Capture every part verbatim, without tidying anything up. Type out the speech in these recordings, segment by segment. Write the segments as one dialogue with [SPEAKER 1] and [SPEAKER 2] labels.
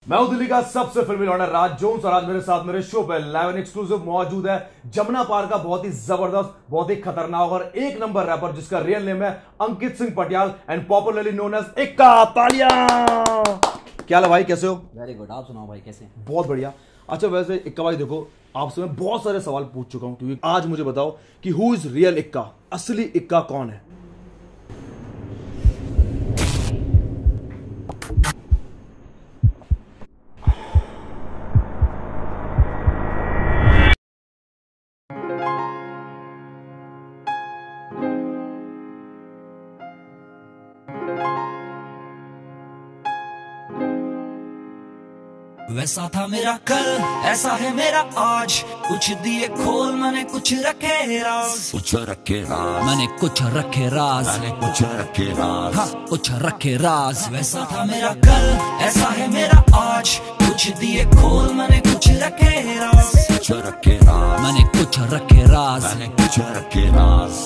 [SPEAKER 1] मैं हूं दिल्ली का सबसे फिल्मी लौंडा राज जोन्स और आज मेरे साथ मेरे शो पे लाइव एंड एक्सक्लूसिव मौजूद है जमुना पार का बहुत ही जबरदस्त, बहुत ही खतरनाक और एक नंबर रैपर जिसका रियल नेम है Ankit Singh Patial and popularly known as Ikka. तालियां। क्या हाल भाई, कैसे हो?
[SPEAKER 2] वेरी गुड, आप सुनाओ भाई कैसे?
[SPEAKER 1] बहुत बढ़िया। अच्छा वैसे इक्का भाई देखो, आपसे मैं बहुत सारे सवाल पूछ चुका हूं क्योंकि आज मुझे बताओ कि हु इज रियल इक्का, असली इक्का कौन है?
[SPEAKER 3] वैसा था मेरा कल, ऐसा है मेरा आज। कुछ दिए खोल, मैंने कुछ रखे राज।
[SPEAKER 4] कुछ रखे राज,
[SPEAKER 2] मैंने कुछ रखे राज।
[SPEAKER 4] मैंने कुछ रखे राज,
[SPEAKER 2] हाँ कुछ रखे राज।
[SPEAKER 3] वैसा था मेरा कल, ऐसा है मेरा आज। कुछ दिए खोल, मैंने कुछ रखे राज।
[SPEAKER 4] कुछ रखे राज,
[SPEAKER 2] मैंने कुछ रखे राज।
[SPEAKER 4] मैंने कुछ रखे राज।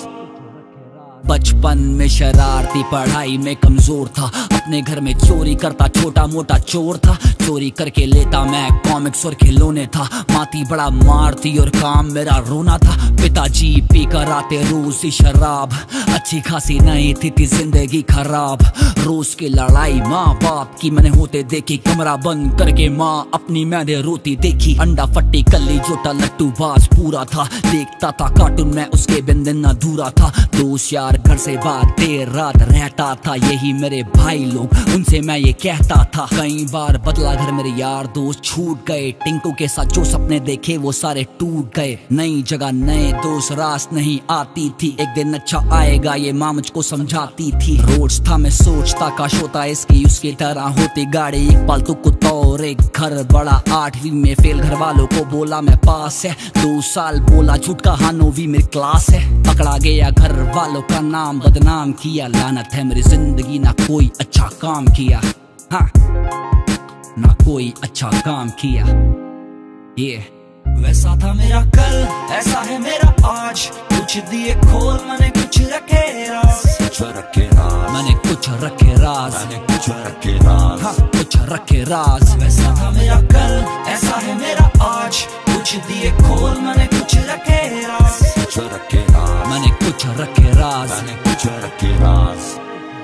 [SPEAKER 2] बचपन में शरारती, पढ़ाई में कमजोर था। अपने घर में चोरी करता, छोटा मोटा चोर था। चोरी करके लेता मैं कॉमिक्स और खिलौने था। माती बड़ा मारती और काम मेरा रोना था। पिताजी पी कर आते रोज ही शराब। अच्छी खासी नहीं थी, थी जिंदगी खराब। रोज की लड़ाई माँ बाप की मैंने होते देखी। कमरा बंद करके माँ अपनी मैंने रोती देखी। अंडा फट्टी कल्ली जोटा लट्टू बाज पूरा था। देखता था कार्टून में, उसके बिन दिन अधूरा था। दोस्त यार घर से बाहर देर रात रहता था। यही मेरे भाई लोग, उनसे मैं ये कहता था। कई बार बदला घर, मेरे यार दोस्त छूट गए। टिंकू के साथ जो सपने देखे वो सारे टूट गए। नई जगह नए दोस्त, रास नहीं आती थी। एक दिन अच्छा आएगा ये माँ मुझको समझाती थी। रोज था मैं सोचता काश होता इसकी उसकी तरह होती गाड़ी। एक पालतू कुत्ता और एक घर बड़ा। आठवीं में फेल, घर वालों को बोला मैं पास है। दो साल बोला झूठ का, हाँ नौवीं मेरी क्लास है। पकड़ा गया, घर वालों का नाम बदनाम किया। लानत है मेरी जिंदगी, ना कोई अच्छा काम किया। हाँ ना कोई अच्छा काम किया। ये
[SPEAKER 3] वैसा था मेरा कल, ऐसा है मेरा आज। कुछ दिए खोल, मैंने कुछ रखे राज।
[SPEAKER 4] कुछ रखे राज,
[SPEAKER 2] मैंने कुछ रखे राज।
[SPEAKER 4] मैंने कुछ रखे राज,
[SPEAKER 2] हाँ कुछ रखे राज।
[SPEAKER 3] वैसा था मेरा कल, ऐसा है मेरा आज। कुछ दिए खोल, मैंने कुछ रखे राज।
[SPEAKER 4] कुछ रखे राज,
[SPEAKER 2] मैंने कुछ रखे राज।
[SPEAKER 4] मैंने कुछ रखे राज।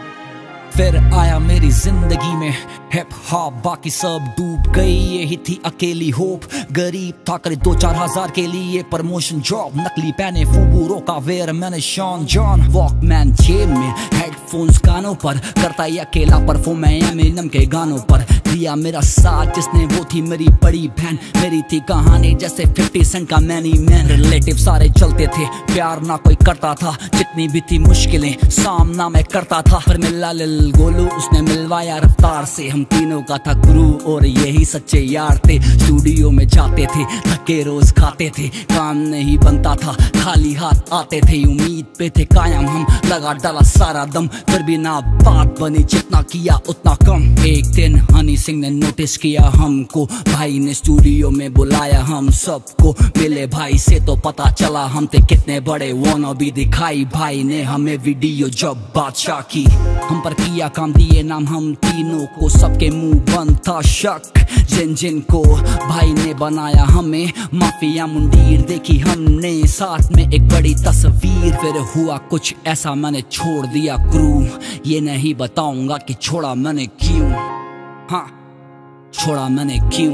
[SPEAKER 2] फिर आया मेरी जिंदगी में हिप हॉप, बाकी सब डूब गई। यही थी अकेली होप। गरीब था, करे दो चार हजार के लिए प्रमोशन जॉब। नकली पहने फूबूरों का वेयर, मैंने शॉन जॉन। वॉकमैन जेब में, हेडफोन्स कानों पर। करता ही अकेला परफॉर्म मैं एमिनेम के गानों पर। दिया मेरा साथ जिसने, वो थी मेरी बड़ी बहन। मेरी थी कहानी जैसे फिफ्टी सेंट का मैनी मैन। रिलेटिव सारे चलते थे, प्यार ना कोई करता था। जितनी भी थी मुश्किलें सामना मैं करता था। पर मिला लिल गोलू, उसने मिलवाया रफ्तार से। हम तीनों का था गुरु और यही सच्चे यार थे। स्टूडियो में जाते थे, धक्के रोज खाते थे। काम नहीं बनता था, खाली हाथ आते थे। उम्मीद पे थे कायम हम, लगा डाला सारा दम। फिर भी ना बात बनी, जितना किया उतना कम। एक दिन हनी सिंह ने नोटिस किया हमको। भाई ने स्टूडियो में बुलाया हम सबको। मिले भाई से तो पता चला हम थे कितने बड़े। वाना भी दिखाई भाई ने हमें वीडियो जब बादशाह की। हम पर किया काम, दिए नाम हम तीनों को। सबके मुंह बंद था शक, जिन जिन को भाई ने बनाया हमें माफिया मुंडीर देखी हमने। साथ में एक बड़ी तस्वीर। फिर हुआ कुछ ऐसा, मैंने छोड़ दिया क्रू। ये नहीं बताऊंगा कि छोड़ा मैंने क्यों। हाँ छोड़ा मैंने क्यों।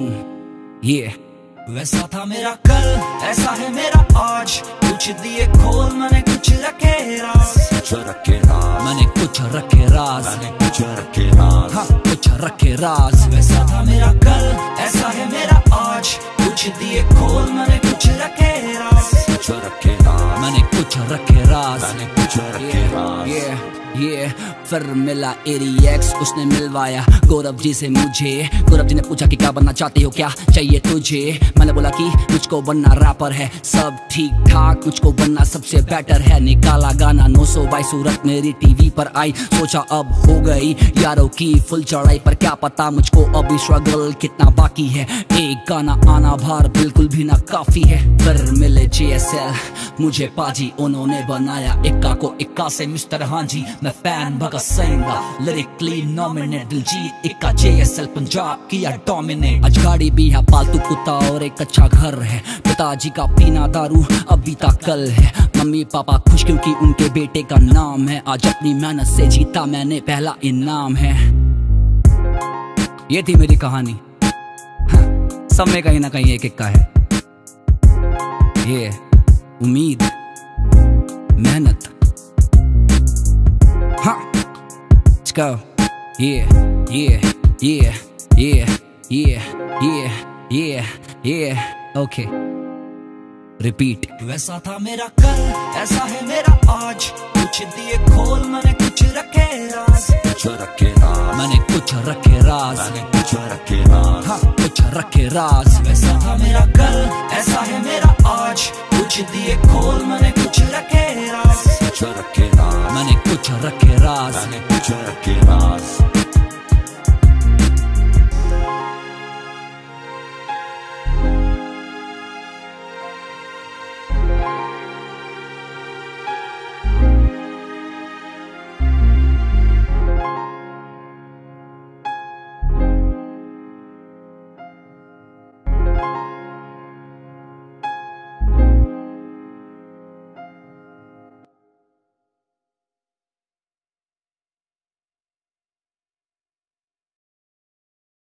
[SPEAKER 2] ये
[SPEAKER 3] वैसा था मेरा कल, ऐसा है मेरा आज। कुछ दिए खोल, मैंने कुछ रखे राज।
[SPEAKER 4] कुछ रखे राज,
[SPEAKER 2] मैंने कुछ रखे राज।
[SPEAKER 4] मैंने कुछ रखे राज,
[SPEAKER 2] हाँ कुछ रखे राज।
[SPEAKER 3] वैसा था मेरा कल, ऐसा है मेरा आज। कुछ दिए खोल, मैंने कुछ रखे राज।
[SPEAKER 4] कुछ रखे राज,
[SPEAKER 2] मैंने कुछ रखे राज।
[SPEAKER 4] मैंने कुछ रखे राज।
[SPEAKER 2] ये ये फिर मिला एरी एक्स, उसने मिलवाया गौरव जी से मुझे। गौरव जी ने पूछा कि क्या बनना चाहते हो, क्या चाहिए तुझे। मैंने बोला कि मुझको बनना रैपर है, सब ठीक ठाक। मुझको बनना सबसे बेटर है। निकाला गाना नौ सौ बाई, सूरत मेरी टीवी पर आई। सोचा अब हो गई यारों की फुल चढ़ाई। पर क्या पता मुझको अभी स्ट्रगल कितना बाकी है। एक गाना आना भार बिल्कुल भी ना काफी है। फिर मिले जी एस एल, मुझे पाजी उन्होंने बनाया इक्का को इक्का से मिस्टर हांजी। मैं फैन भगत सिंह दा लिरिकली नॉमिनेट, दिलजीत इक्का जेएसएल पंजाब किया डोमिनेट। आज गाड़ी भी है, पालतू कुत्ता और एक अच्छा घर है। पिताजी का पीना दारू अभी तक कल है। मम्मी पापा खुश क्योंकि उनके बेटे का नाम है। आज अपनी मेहनत से जीता मैंने पहला इनाम है। ये थी मेरी कहानी। हाँ, सब में कहीं ना कहीं एक इक्का है। ये उम्मीद, मेहनत। हाँ, let's go. Yeah, yeah, yeah, yeah, yeah, yeah, yeah, yeah. Okay. Repeat.
[SPEAKER 3] वैसा था मेरा कल, ऐसा है मेरा आज। कुछ दिए खोल, मैंने कुछ रखे राज।
[SPEAKER 4] कुछ रखे राज,
[SPEAKER 2] मैंने कुछ रखे राज।
[SPEAKER 4] मैंने कुछ रखे राज,
[SPEAKER 2] हाँ, कुछ रखे राज।
[SPEAKER 3] वैसा था मेरा कल, ऐसा है मेरा आज। कुछ दिए खोल, मैंने कुछ रखे राज।
[SPEAKER 4] कुछ रखे राज,
[SPEAKER 2] मैंने कुछ रखे राज।
[SPEAKER 4] मैंने कुछ रखे